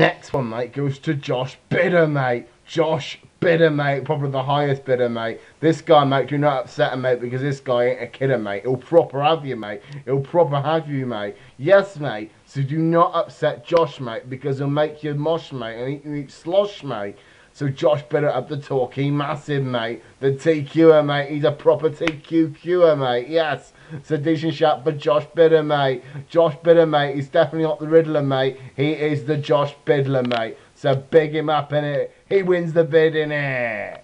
next one, mate, goes to Josh Bidder, mate. Josh Bidder, mate, probably the highest bidder, mate. This guy, mate, do not upset him, mate, because this guy ain't a kidder, mate. He'll proper have you, mate. He'll proper have you, mate. Yes, mate. So do not upset Josh, mate, because he'll make you mosh, mate, and you eat slosh, mate. So Josh Bidder up the talk. He massive, mate. The TQer, mate. He's a proper TQQer, mate. Yes. So decent shout for Josh Bidder, mate. Josh Bidder, mate. He's definitely not the Riddler, mate. He is the Josh Bidler, mate. So big him up in it. He wins the bid in it.